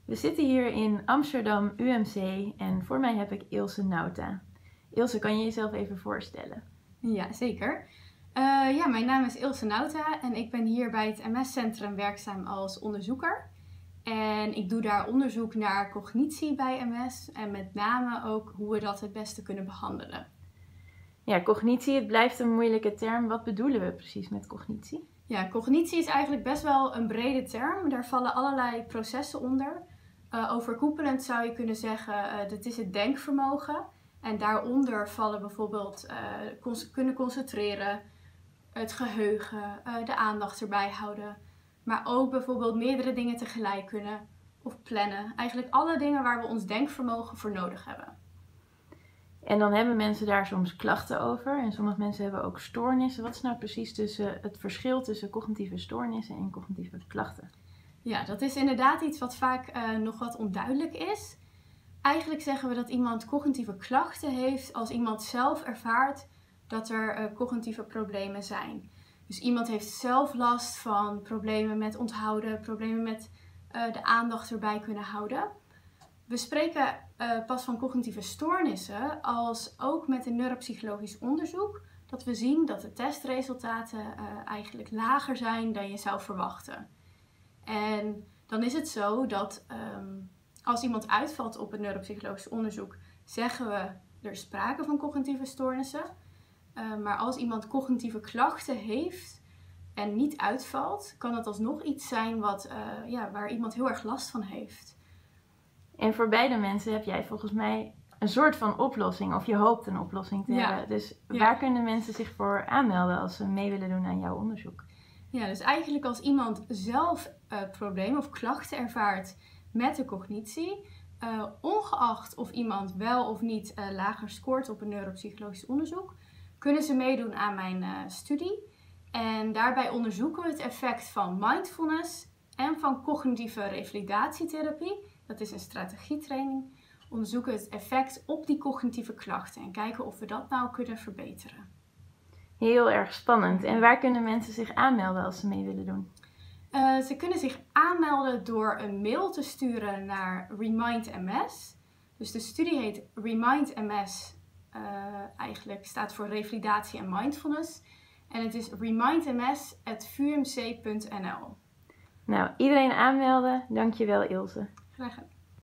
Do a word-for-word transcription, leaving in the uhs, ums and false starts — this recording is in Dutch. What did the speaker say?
We zitten hier in Amsterdam U M C en voor mij heb ik Ilse Nauta. Ilse, kan je jezelf even voorstellen? Ja, zeker. Uh, ja, mijn naam is Ilse Nauta en ik ben hier bij het M S-centrum werkzaam als onderzoeker. En ik doe daar onderzoek naar cognitie bij M S en met name ook hoe we dat het beste kunnen behandelen. Ja, cognitie, het blijft een moeilijke term. Wat bedoelen we precies met cognitie? Ja, cognitie is eigenlijk best wel een brede term. Daar vallen allerlei processen onder. Uh, overkoepelend zou je kunnen zeggen, uh, dat is het denkvermogen. En daaronder vallen bijvoorbeeld uh, cons- kunnen concentreren, het geheugen, uh, de aandacht erbij houden. Maar ook bijvoorbeeld meerdere dingen tegelijk kunnen of plannen. Eigenlijk alle dingen waar we ons denkvermogen voor nodig hebben. En dan hebben mensen daar soms klachten over en sommige mensen hebben ook stoornissen. Wat is nou precies tussen het verschil tussen cognitieve stoornissen en cognitieve klachten? Ja, dat is inderdaad iets wat vaak uh, nog wat onduidelijk is. Eigenlijk zeggen we dat iemand cognitieve klachten heeft als iemand zelf ervaart dat er uh, cognitieve problemen zijn. Dus iemand heeft zelf last van problemen met onthouden, problemen met uh, de aandacht erbij kunnen houden. We spreken uh, pas van cognitieve stoornissen als ook met een neuropsychologisch onderzoek dat we zien dat de testresultaten uh, eigenlijk lager zijn dan je zou verwachten. En dan is het zo dat um, als iemand uitvalt op het neuropsychologisch onderzoek, zeggen we er is sprake van cognitieve stoornissen. Uh, maar als iemand cognitieve klachten heeft en niet uitvalt, kan het alsnog iets zijn wat, uh, ja, waar iemand heel erg last van heeft. En voor beide mensen heb jij volgens mij een soort van oplossing, of je hoopt een oplossing te ja. hebben. Dus ja. waar kunnen mensen zich voor aanmelden als ze mee willen doen aan jouw onderzoek? Ja, dus eigenlijk als iemand zelf uh, problemen of klachten ervaart met de cognitie, uh, ongeacht of iemand wel of niet uh, lager scoort op een neuropsychologisch onderzoek, kunnen ze meedoen aan mijn uh, studie. En daarbij onderzoeken we het effect van mindfulness en van cognitieve revalidatietherapie. Dat is een strategietraining. Onderzoeken het effect op die cognitieve klachten en kijken of we dat nou kunnen verbeteren. Heel erg spannend. En waar kunnen mensen zich aanmelden als ze mee willen doen? Uh, ze kunnen zich aanmelden door een mail te sturen naar Remind M S. Dus de studie heet Remind M S. Uh, eigenlijk staat voor revalidatie en mindfulness. En het is remindms at v m c punt n l. Nou, iedereen aanmelden. Dankjewel, Ilse. Graag gedaan.